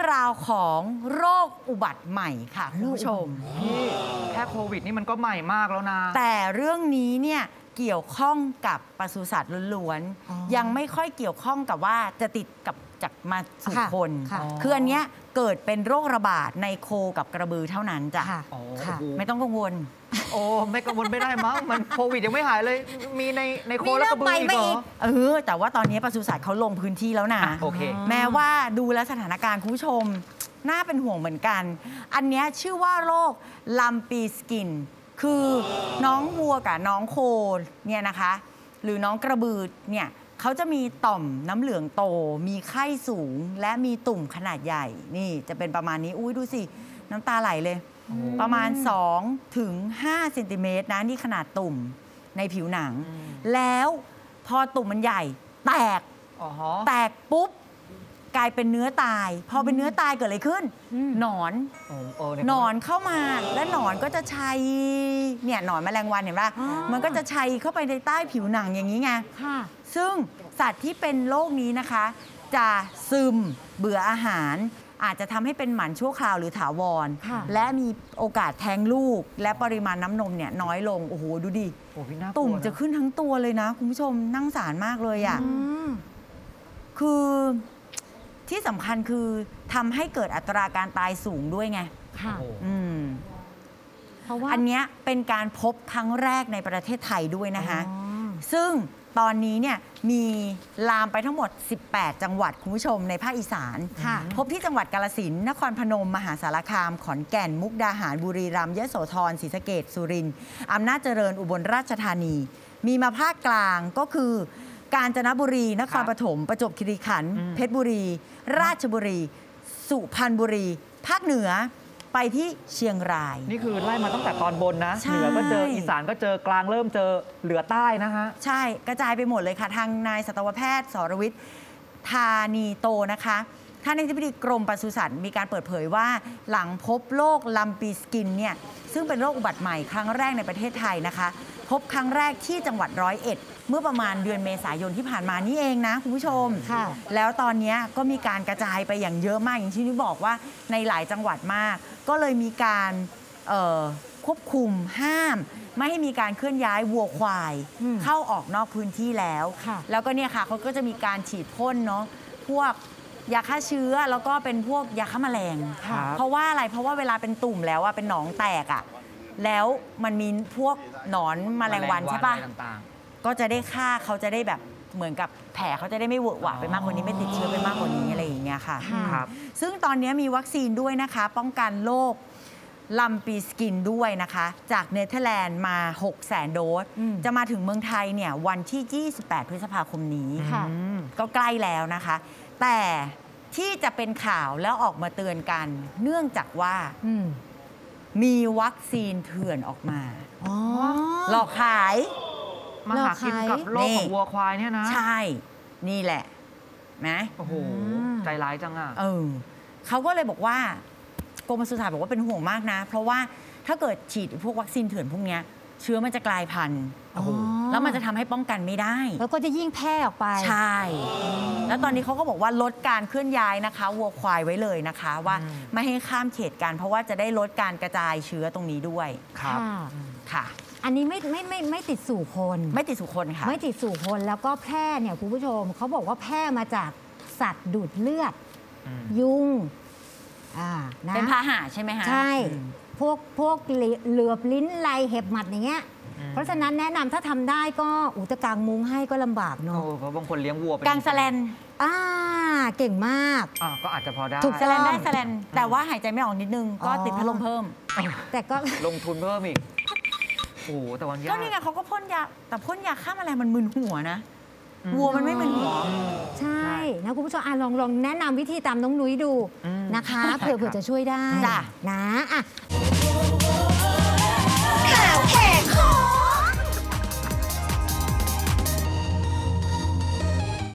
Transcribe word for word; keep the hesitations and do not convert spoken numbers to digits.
ราวของโรคอุบัติใหม่ค่ะคุณผู้ชมพี่แค่โควิดนี่มันก็ใหม่มากแล้วนะแต่เรื่องนี้เนี่ยเกี่ยวข้องกับปศุสัตว์ล้วนๆยังไม่ค่อยเกี่ยวข้องกับว่าจะติดกับจากมาสู่คนคืออันเนี้ยเกิดเป็นโรคระบาดในโคกับกระบือเท่านั้นจ้ะไม่ต้องกังวลโอ้ไม่กังวลไม่ได้มั้งมันโควิดยังไม่หายเลยมีในในโคและกระบืออีกเหรอเออแต่ว่าตอนนี้ปศุสัตว์เขาลงพื้นที่แล้วนะโอเคแม้ว่าดูแลสถานการณ์คุณผู้ชมน่าเป็นห่วงเหมือนกันอันนี้ชื่อว่าโรคลัมปีสกินคือน้องวัวกับน้องโคเนี่ยนะคะหรือน้องกระบือเนี่ยเขาจะมีต่อมน้ำเหลืองโตมีไข้สูงและมีตุ่มขนาดใหญ่นี่จะเป็นประมาณนี้อุ้ยดูสิน้ำตาไหลเลยประมาณสองถึงห้าเซนติเมตรนะนี่ขนาดตุ่มในผิวหนังแล้วพอตุ่มมันใหญ่แตกแตกปุ๊บกลายเป็นเนื้อตายพอเป็นเนื้อตายเกิดอะไรขึ้นหนอนหนอนเข้ามาและหนอนก็จะชัยเนี่ยหนอนแมลงวันเห็นป่ะมันก็จะชัยเข้าไปในใต้ผิวหนังอย่างนี้ไงซึ่งสัตว์ที่เป็นโรคนี้นะคะจะซึมเบื่ออาหารอาจจะทำให้เป็นหมันชั่วคราวหรือถาวรและมีโอกาสแท้งลูกและปริมาณน้ำนมเนี่ยน้อยลงโอ้โหดูดิตุ่มจะขึ้นทั้งตัวเลยนะคุณผู้ชมนั่งสารมากเลยอ่ะคือที่สำคัญคือทำให้เกิดอัตราการตายสูงด้วยไงค่ะอืมเพราะว่าอันนี้เป็นการพบครั้งแรกในประเทศไทยด้วยนะคะซึ่งตอนนี้เนี่ยมีลามไปทั้งหมดสิบแปดจังหวัดคุณผู้ชมในภาคอีสานพบที่จังหวัดกาฬสินธุ์นครพนมมหาสารคามขอนแก่นมุกดาหารบุรีรัมย์ยโสธรศรีสะเกษสุรินทร์อำนาจเจริญอุบลราชธานีมีมาภาคกลางก็คือกาญจนบุรีนครปฐมประจวบคีรีขันธ์เพชรบุรีราชบุรีสุพรรณบุรีภาคเหนือไปที่เชียงรายนี่คือไล่มาตั้งแต่ตอนบนนะเหนือก็เจออีสานก็เจอกลางเริ่มเจอเหลือใต้นะฮะใช่กระจายไปหมดเลยค่ะทางนายสัตวแพทย์สรวิทย์ธานีโตนะคะท่านอธิบดีกรมปศุสัตว์มีการเปิดเผยว่าหลังพบโรคลัมปีสกินเนี่ยซึ่งเป็นโรคอุบัติใหม่ครั้งแรกในประเทศไทยนะคะพบครั้งแรกที่จังหวัดร้อยเอ็ดเมื่อประมาณเดือนเมษายนที่ผ่านมานี่เองนะคุณผู้ชมแล้วตอนนี้ก็มีการกระจายไปอย่างเยอะมากอย่างที่นี่บอกว่าในหลายจังหวัดมากก็เลยมีการควบคุมห้ามไม่ให้มีการเคลื่อนย้ายวัวควายเข้าออกนอกพื้นที่แล้วแล้วก็เนี่ยค่ะเขาก็จะมีการฉีดพ่นเนาะพวกยาฆ่าเชื้อแล้วก็เป็นพวกยาฆ่าแมลงเพราะว่าอะไรเพราะว่าเวลาเป็นตุ่มแล้วอะเป็นหนองแตกอะแล้วมันมีพวกหนอนแมลงวันใช่ปะก็จะได้ฆ่าเขาจะได้แบบเหมือนกับแผลเขาจะได้ไม่เวอะหวะไปมากกว่านี้ไม่ติดเชื้อไปมากกว่านี้อะไรอย่างเงี้ยค่ะซึ่งตอนนี้มีวัคซีนด้วยนะคะป้องกันโรคลัมปีสกินด้วยนะคะจากเนเธอร์แลนด์มา หกแสน โดสจะมาถึงเมืองไทยเนี่ยวันที่ยี่สิบแปดพฤษภาคมนี้ก็ใกล้แล้วนะคะแต่ที่จะเป็นข่าวแล้วออกมาเตือนกันเนื่องจากว่ามีวัคซีนเถื่อนออกมาหลอกขายมาหากินกับโรคของวัวควายเนี่ยนะใช่นี่แหละนะโอ้โหใจร้ายจังอ่ะเออเขาก็เลยบอกว่ากรมปศุสัตว์บอกว่าเป็นห่วงมากนะเพราะว่าถ้าเกิดฉีดพวกวัคซีนเถื่อนพวกนี้เชื้อมันจะกลายพันธุ์แล้วมันจะทำให้ป้องกันไม่ได้แล้วก็จะยิ่งแพร่ออกไปใช่แล้วตอนนี้เขาก็บอกว่าลดการเคลื่อนย้ายนะคะวัวควายไว้เลยนะคะว่าไม่ให้ข้ามเขตกันเพราะว่าจะได้ลดการกระจายเชื้อตรงนี้ด้วยครับค่ะอันนี้ไม่ไม่ไม่ไม่ติดสู่คนไม่ติดสู่คนค่ะไม่ติดสู่คนแล้วก็แพร่เนี่ยคุณผู้ชมเขาบอกว่าแพร่มาจากสัตว์ดูดเลือดยุงอ่าเป็นพาหะใช่ไหมคะใช่พวกพวกเหลือบลิ้นไลเห็บหมัดอย่างเงี้ยเพราะฉะนั้นแนะนำถ้าทำได้ก็อุตกางมุ้งให้ก็ลำบากเนาะเพราะบางคนเลี้ยงวัวกางแสลนอ่าเก่งมากอ่าก็อาจจะพอได้ถูกแสลนได้แสลนแต่ว่าหายใจไม่ออกนิดนึงก็ติดพัดลมเพิ่มแต่ก็ลงทุนเพิ่มอีกโอ้แต่วันยากก็นี่ไงเขาก็พ่นยาแต่พ่นยาฆ่าแมลงมันมึนหัวนะวัวมันไม่มึนหัวใช่นะคุณผู้ชมลองลองแนะนำวิธีตามน้องนุ้ยดูนะคะเผื่อเผื่อจะช่วยได้นะอ่ะข่าวแขก